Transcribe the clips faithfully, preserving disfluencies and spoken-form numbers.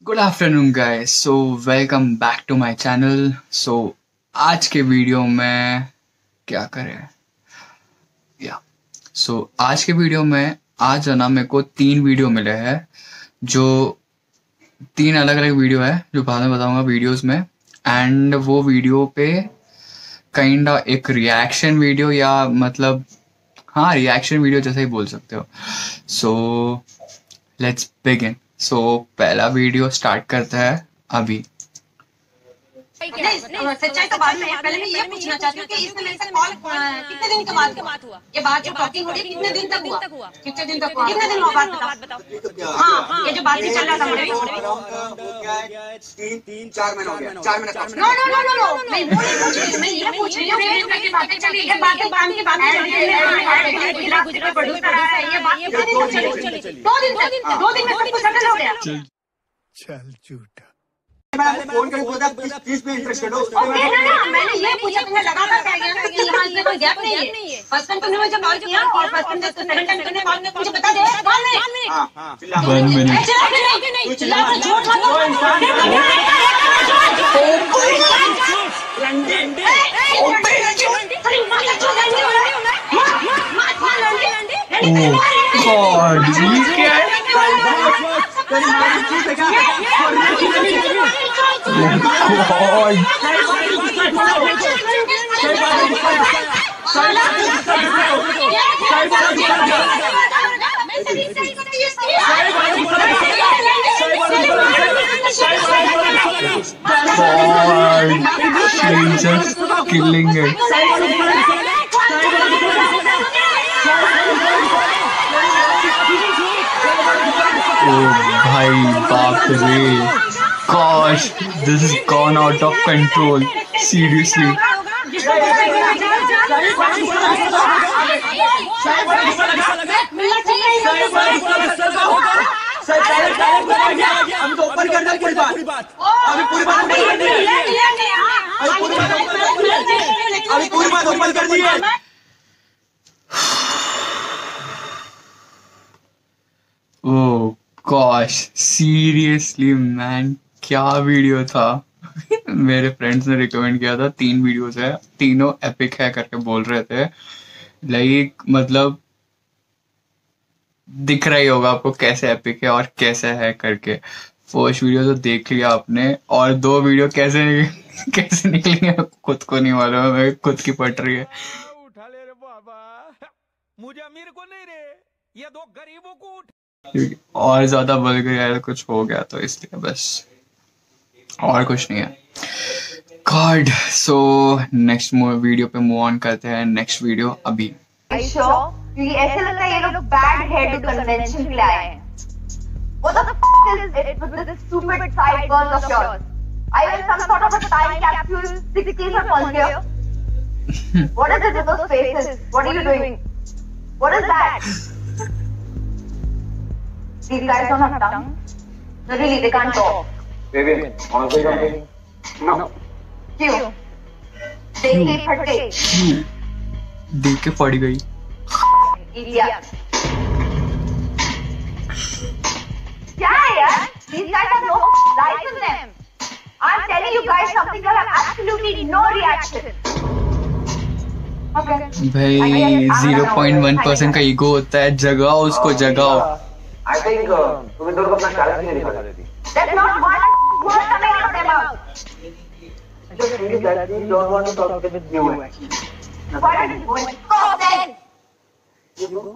Good afternoon guys, so welcome back to my channel. So आज के video में क्या करें या सो so, आज के वीडियो में आज है ना मेरे को तीन वीडियो मिले हैं, जो तीन अलग अलग वीडियो है जो बाद में बताऊंगा वीडियोस में। एंड वो वीडियो पे काइंड एक रिएक्शन वीडियो या मतलब हाँ रिएक्शन वीडियो जैसा ही बोल सकते हो। So let's begin. सो पहला वीडियो स्टार्ट करता है अभी। सच्चाई तो बाद में है। पहले मैं ये पूछना चाहती हूँ कि इसने मेरे से कॉल कितने दिन के बाद हुआ? ये बात जो टॉकिंग हो रही है कितने दिन तक हुआ? कितने दिन तक हुआ? कितने दिन हुआ बात बताओ। हाँ, ये जो बातचीत चल रहा था मुझे तीन तीन चार महीने हो गया। चार महीने no no no no no मैं वो नहीं पूछ रही हूँ, मैं ये पूछ रही हूँ कि बातें चली, ये बातें काम की बातें चल रही है। गुजरात प्रोड्यूसर है, ये बात कितने दिन तक चली? दो दिन तक। दो दिन में सब कुछ सेटल हो गया। चल झूठा। फोन करके बोला किस चीज में इंटरेस्टेड हो? ओके ना ना मैंने ये पूछा, तुमने लगातार कह दिया ना कि यहाँ इसमें कोई गैप नहीं है। फर्स्ट टाइम तुमने मुझे कॉल किया और फर्स्ट टाइम जब सेकंड टाइम तुमने कॉल किया मुझे बता दे कॉल में। हां हां चिल्ला वन मिनट नहीं चिल्ला तो झूठ मत बोलो। लंडन दे ओपे झूठ अरे माता चोद लंडे हो रहा है। मात मात लंडे गॉड ये क्या है? She's just killing it. Oh भाई बाप रे, gosh, this has gone out of control. Seriously. हम तो ऊपर कर दे पूरी बात। अभी पूरी बात अभी पूरी बात ऊपर कर दी है। Oh gosh, seriously man, क्या वीडियो था। मेरे फ्रेंड्स ने रिकमेंड किया था, तीन वीडियोस है, तीनों एपिक है करके बोल रहे थे। लाइक मतलब दिख रहा ही होगा आपको कैसे एपिक है और कैसे है करके। फर्स्ट वीडियो तो देख लिया आपने, और दो वीडियो कैसे कैसे निकलेंगे खुद को नहीं मालूम है, खुद की पट रही है। उठा ले रे बाबा, मुझे अमीर को नहीं रे, ये दो गरीबों को उठा। और ज्यादा बढ़ गया, कुछ हो गया तो इसलिए बस, और कुछ नहीं है। गॉड। सो नेक्स्ट वीडियो पे मूव ऑन करते हैं। नेक्स्ट वीडियो अभी। क्योंकि ऐसे लगता है ये लोग बैड हेयर टू कन्वेंशन के लिए आए हैं। What the f is it with this stupid side girls of yours? Are you in some sort of a time capsule, sixties or Pontiac? What is it with those faces? What are you doing? What is that? These guys don't have tongue. No, really, they can't talk. Baby, want to say something? No. क्यों? देख के फटे। देख के फट गई। Idiot. क्या है यार? These guys have no life in them. I'm telling you guys something that have absolutely no reaction. Okay. भाई ज़ीरो पॉइंट वन परसेंट का ईगो होता है, जगाओ उसको, जगाओ। I think तुम्हें दोनों को अपना टैलेंट नहीं दिखा देती। That's not one word coming out of their mouth. Just think that we don't want to talk with you actually. Why don't you go and stop then? You go.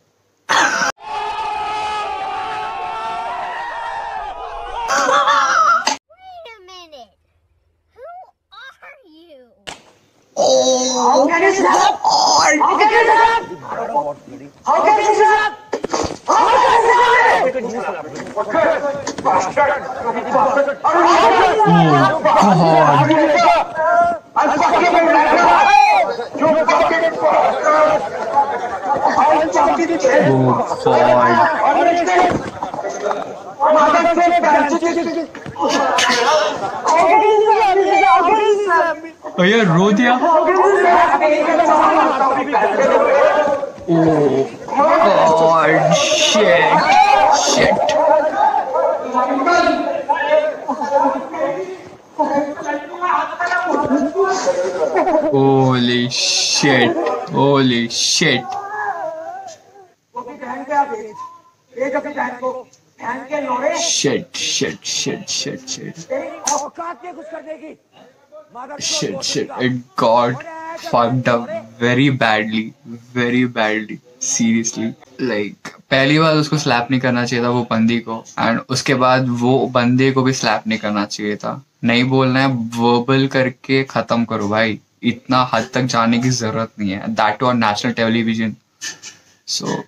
Wait a minute. Who are you? How can you sit up? How can you sit up? How can you sit up? How can you sit भैया रो दिया। Oh God, shit, shit. Holy shit, holy shit. Shit, shit, shit, shit, shit. Shit, shit. It got fucked up very badly, very badly. Seriously. Like, पहली बार उसको slab नहीं करना चाहिए था वो बंदी को, एंड उसके बाद वो बंदे को भी स्लैप नहीं करना चाहिए था. नहीं बोलना है, वर्बल करके खत्म करो भाई. इतना हद तक जाने की जरूरत नहीं है. That too on national television. So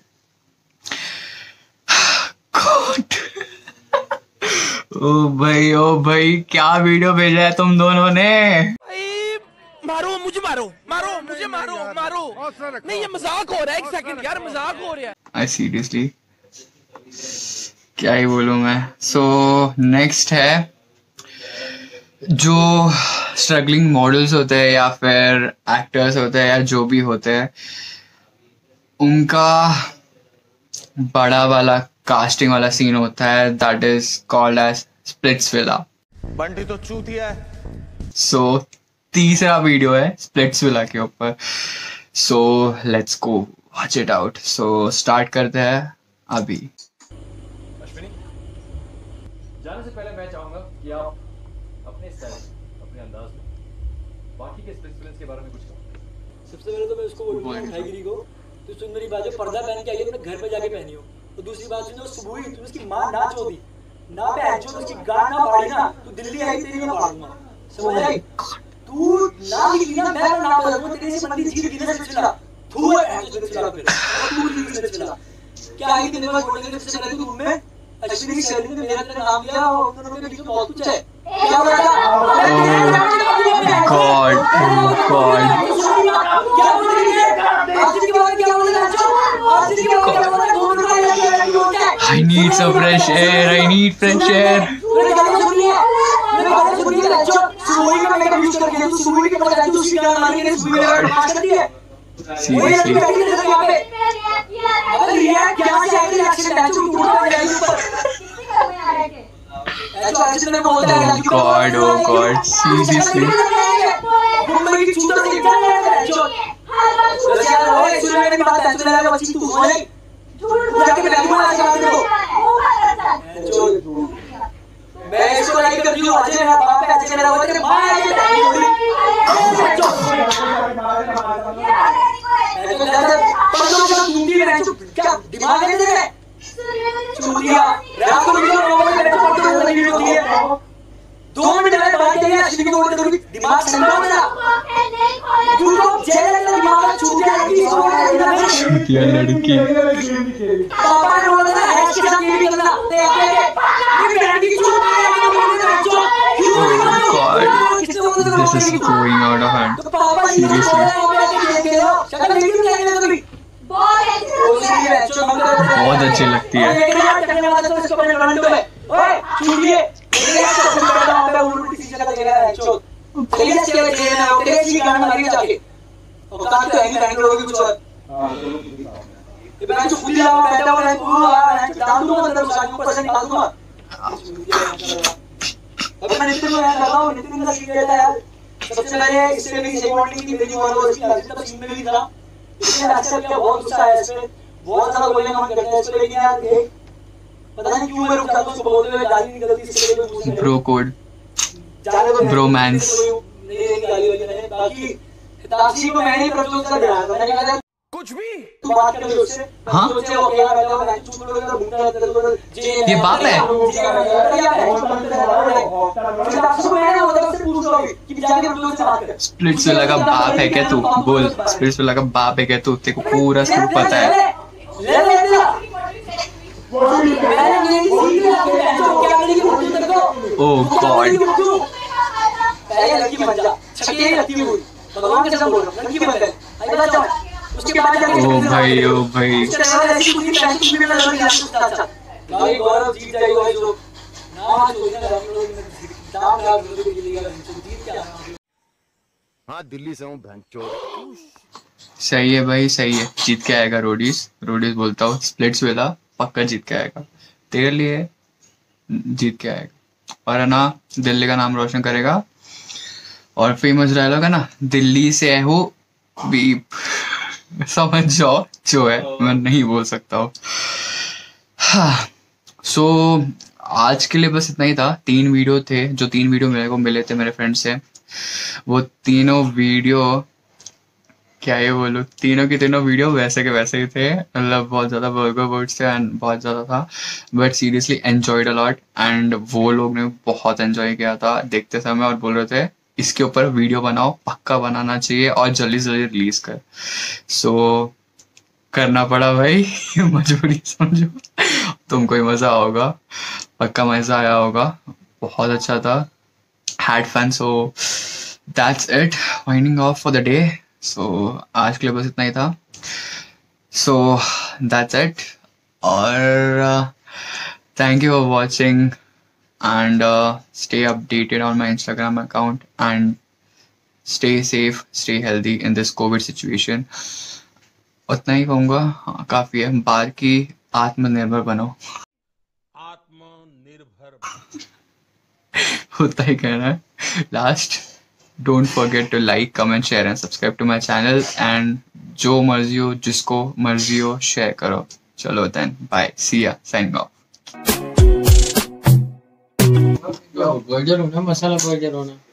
ओ भाई, ओ भाई, क्या वीडियो भेजा है तुम दोनों ने. मारो मुझे, मारो मारो मुझे, मारो मारो. नहीं, ये मजाक हो रहा है. एक सेकंड यार, मजाक हो रहा है. आई सीरियसली क्या ही बोलूं मैं. सो नेक्स्ट है जो स्ट्रगलिंग मॉडल्स होते हैं या फिर एक्टर्स होते हैं या जो भी होते हैं, उनका बड़ा वाला कास्टिंग वाला सीन होता है. That is called as Splitsvilla. Bunty तो चूतिया है. सो तीसरा वीडियो है स्प्लिट्सविला के ऊपर. So let's go watch it out. So start करते हैं अभी. अश्विनी, जाने से पहले मैं चाहूंगा कि आप अपने स्टाइल, अपने अंदाज में बाकी के स्प्लिट्सविला के बारे में कुछ कहो. सबसे पहले तो मैं उसको बोलूंगा भाईगिरी को, तो सुन मेरी बात है, पर्दा पहन के आई अपने घर पे जाके पहनी हो. तो दूसरी बात सुनो, सुबह ही तू उसकी मां ना चोदी ना पहन चो, उसकी गांड ना फाड़ी ना, तो दिल्ली आई तेरी मैं फाड़ूंगा. समझ आई? तू ना निकली ना, मैं ना बदलूंगा तेरे से. बंदी जीत गिने से चला तू है जो चला फिर तू जीत से चला. क्या आई दिन में बोलेंगे सबसे पहले तू रूम में अश्विनी की शैली में मेरा तेरा नाम लिया और दोनों के बीच में बहुत कुछ है. क्या बोला? गॉड, गॉड, क्या बोल रही है? आज की बात क्या बोल रहा है? आज की बात क्या बोल रहा है? I need some fresh air. I need fresh air. मेरे गाने सुनिए, मेरे गाने सुनिए. जो सुबह का मेकअप यूज करके तू सुबह के पता तू उसकी गाना मारने के सुबह में पास करती है. Seriously. अबे रिएक्ट क्या से आके रिएक्शन है? तू टूटा है ऊपर. ऐसा एक्शन में बोलता है. Oh God, oh God. Seriously. Mumbai की चूता से निकल है जो. वैसे यार ओए सुन मेरी बात है. तू लगा बच्ची तू हो नहीं. जाके बैठ मार सकते हो. मैं इसको लाइक कर दियो. अजय मेरा बाप है, अजय मेरा वो तेरे मां है. तो दादा पंद्रह साल दूंगी मैं. क्या दिमाग है तेरे? चूतिया रात को वीडियो मोबाइल में बैठ पड़ते हो वीडियो होती है. दो मिनट में बात करिए अश्विनी को बोलते हो दिमाग संभाल मेरा. तू तो जेल में दिमाग चूतिया लड़की चूतिया लड़की. पापा ने बोला था हैश के साथ ये भी करना. ये लड़की चूतिया है बोलते हो. Oh God, this is going out of hand. Seriously. बहुत अच्छी लगती है. अगर मैं नितिन को याद करता हूँ, नितिन का सीन रहता है यार. सबसे पहले इससे भी सेकंड की मेरी वाला उसकी तब सीन में भी था. इसने अच्छा किया, बहुत गुस्सा आया इस पे. बहुत सारा बोलने का मन करता है इस पे, लेकिन यार देख पता नहीं क्यों मैं रुक जाता हूँ उसको बोलते हुए. गाली नहीं गलती से ले ब्रो कोड, ब्रोमांस. नहीं गाली वाली नहीं. बाकी तापसी को मैंने प्रपोजल दिया. मैंने कहा कुछ भी तू बात कर उससे. हाँ? सोचे वो क्या बैठा हुआ है, चुप रहो. घूमता रहता है. ये बाप है. स्प्लिट्सविला का बाप है क्या तू? बोल, स्प्लिट्सविला का बाप है क्या तू? तेरे को पूरा स्क्रिप्ट पता है. ओह गॉड. ओ भाई, ओ भाई. गौरव जीत जाएगा जो हाँ दिल्ली से हूँ भैंचोद. सही है भाई, सही है. जीत के आएगा रोडीज. रोडीज बोलता हूँ स्प्लिट्सविला पक्का जीत के आएगा. तेरे लिए जीत के आएगा, और है ना दिल्ली का नाम रोशन करेगा. और फेमस डायलॉग है ना, दिल्ली से है हो बीप, समझ जाओ जो है, मैं नहीं बोल सकता हूँ। हाँ, सो आज के लिए बस इतना ही था। तीन वीडियो थे, जो तीन वीडियो मेरे को मिले थे मेरे फ्रेंड से, वो तीनों वीडियो, क्या ये बोलूं, तीनों की तीनों वीडियो वैसे के वैसे ही थे। मतलब बहुत ज़्यादा वर्गर वर्ड्स थे एंड बहुत ज़्यादा था, but seriously enjoyed a lot. And वो लोग ने बहुत एंजॉय किया था देखते समय और बोल रहे थे इसके ऊपर वीडियो बनाओ, पक्का बनाना चाहिए और जल्दी से जल्दी रिलीज कर। सो so, करना पड़ा भाई, मजबूरी समझो। तुमको ही मज़ा होगा, पक्का मज़ा आया होगा, बहुत अच्छा था, had fun. So that's it, winding off for the day. So आज के लिए बस इतना ही था। सो दैट्स इट, और thank you for watching and uh, stay updated on my Instagram account and stay safe, stay healthy in this COVID situation. उतना ही कहूँगा, हाँ काफ़ी है। बाकी आत्मनिर्भर बनो, आत्मनिर्भर उतना ही कहना है। Last, don't forget to like, comment, share and subscribe to my channel. And जो मर्जी हो, जिसको मर्जी हो, शेयर करो। चलो देन, बाय, सी या, साइनिंग ऑफ। बर्गर होना, मसाला बर्गर होना।